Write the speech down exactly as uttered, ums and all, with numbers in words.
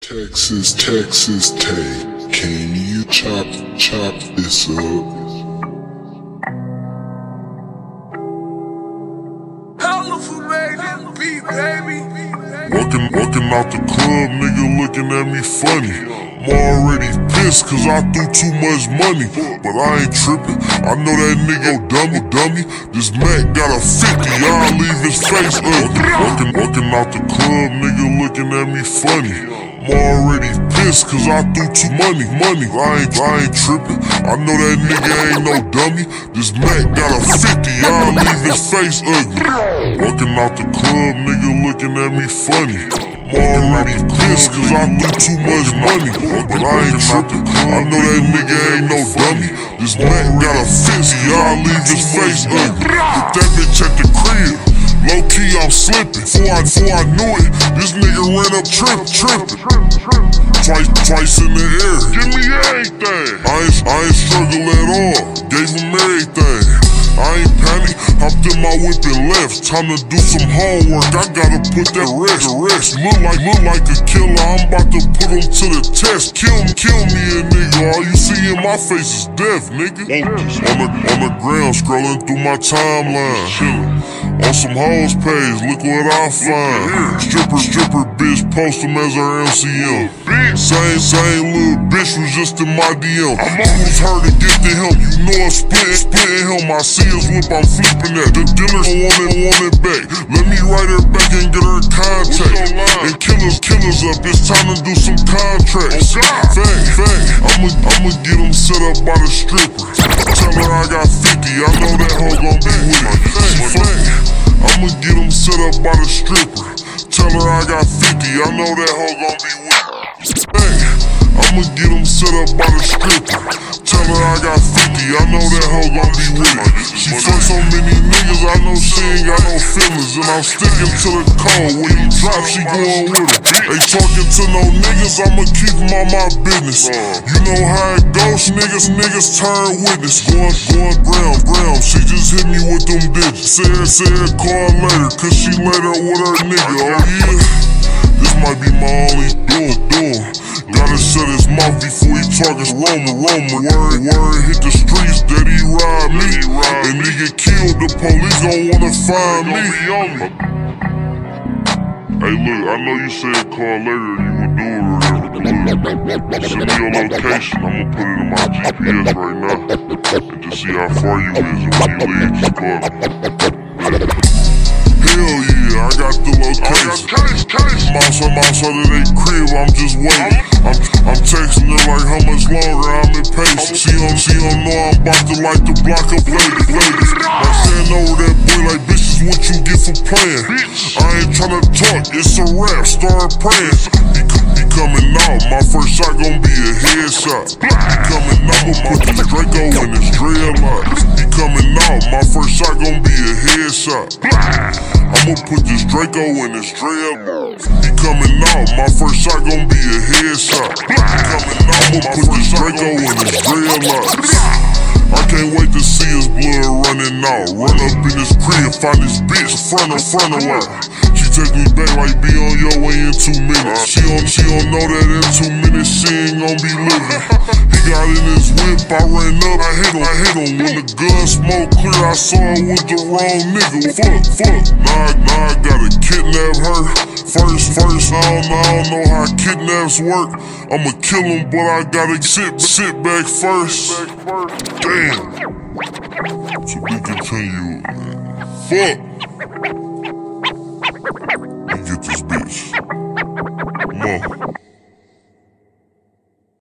Texas, TexasTay, can you chop, chop this up? Walking, walking out the club, nigga looking at me funny. I'm already pissed cause I threw too much money, but I ain't tripping. I know that nigga dummy, dummy. This Mac got a fifty, I'll leave his face ugly. Walking, walking out the club, nigga looking at me funny. I'm already pissed cause I threw too money, money. I ain't, I ain't tripping. I know that nigga ain't no dummy. This Mac got a fifty, I'll leave his face ugly. Walking out the club, nigga looking at me funny. I'm already pissed cause I threw too much money, but I ain't tripping. I know that nigga ain't no dummy. This Mac got a fifty, I'll leave his face ugly. Put that bitch at the crib. Low key, I'm slipping. Before I, before I knew it, this nigga ran up trip, tripping. Twice, twice in the air. Give me everything. I ain't, I ain't struggle at all. Gave him everything. I ain't panic. Hopped in my whip and left. Time to do some homework. I gotta put that rest. Rest. Look like, look like a killer. I'm about to put him to the test. Kill me, kill me, a nigga. All you see in my face is death, nigga. On the, on the ground, scrolling through my timeline. Chillin'. On some hoes page, look what I find. Stripper, stripper, bitch, post him as her M C M. Same, same little bitch was just in my D M. I was her to get to him, you know I'm splitting, splitting him. I see his whip, I'm flipping that. The dealer want it, want it back. Let me write her back and get her contact. And killers, killers up, it's time to do some contracts. Fact, fact, I'ma, I'ma get him set up by the stripper. Tell her I got fifty, I know that hoe gon' be with it. She fact. I'ma get him set up by the stripper. Tell her I got fifty, I know that hoe gon' be with me. Hey, I'ma get him set up by the stripper. Tell her I got fifty, I know that hoe gon' be with me. She fuck so many niggas, I know she ain't got no feelings. And I'm sticking to the code, when he drop, she going with him. Ain't talking to no niggas, I'ma keep him on my business. You know how it goes, niggas, niggas turn witness. Going, going ground, ground, she just hit me with them digits. Said, said, call later, cause she later with her nigga. Oh yeah, this might be my only door, door. Gotta shut his mouth before he talkin' Roma, Roma. Word, word, hit the streets that he ride me. And he get killed, the police gon' wanna find me. Hey look, I know you said call later, you would do it or whatever. Send me your location, I'ma put it in my G P S right now. And just see how far you is, and when you leave, just call me. Hell yeah, I got the location. Mouse on mouse out of they crib, I'm just waiting. I'm, I'm texting her like how much longer I'm impatient. She don't, she don't know I'm about to light the block up ladies, ladies. I'm standing over that boy like bitch is what you get for playing. I ain't tryna talk, it's a rap, start praying. He, he coming out, my first shot gon' be a headshot. He coming out, I'ma put this Draco in his dreadlocks. He coming out, my first shot gon' be a headshot. I'ma put this Draco in his dreadlocks. He coming out, my first shot gon' be a headshot. He coming out, I'ma put this Draco in his dreadlocks. I can't wait to see his blood running out. Run up in his crib, find this bitch front of front of her. She take me back like be on your way in two minutes. She don't, she don't know that in two minutes she ain't gon' be living. He got in his whip, I ran up, I hit him, I hit him. When the gun smoke clear, I saw it with the wrong nigga. Fuck, fuck. Now, now I gotta kidnap her. First, first, I don't, I don't know how kidnaps work. I'ma kill him, but I gotta sit, sit back first. Damn. To be continued, man. Fuck.